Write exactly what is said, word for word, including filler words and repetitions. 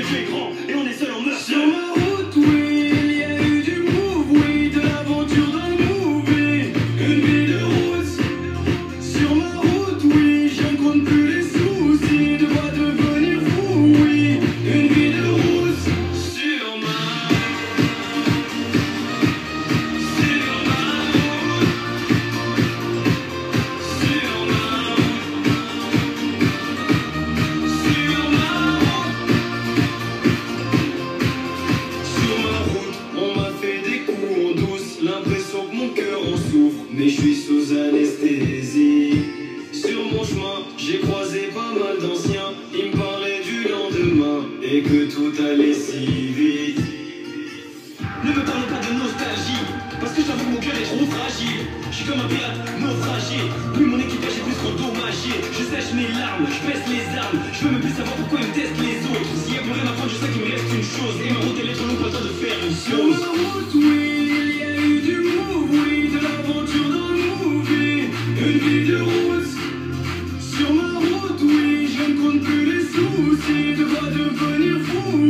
que Dieu est grand et on est seul, on meurt Sur seul. ma route, oui, il y a eu du move, oui, de l'aventure dans le movie. Une vie de route. Sur ma route, oui, je ne compte plus les soucis de quoi devenir fou, oui. Une vie de route. Sur ma Sur ma route. Sur ma Sur ma Sur ma route, on m'a fait des coups en douce, l'impression que mon cœur en souffre, mais je suis sous anesthésie. Sur mon chemin, j'ai croisé pas mal d'anciens, ils me parlaient du lendemain et que tout allait si vite. Ne me parle pas de nostalgie, parce que j'avoue que mon cœur est trop fragile. Je suis comme un pirate naufragé, oui mon équipage est plus qu'endommagé. Je sèche mes larmes, je baisse les armes, je veux même plus savoir pourquoi ils me testent les autres. S'il y a plus rien à prendre, je sais qu'il me reste une chose, et ma route elle est trop longue, pas le temps de faire une Sur chose. ma route, oui, il y a eu du move, oui, de l'aventure dans le movie. Une vie de route. Sur ma route, oui, je ne compte plus les soucis de quoi devenir fou,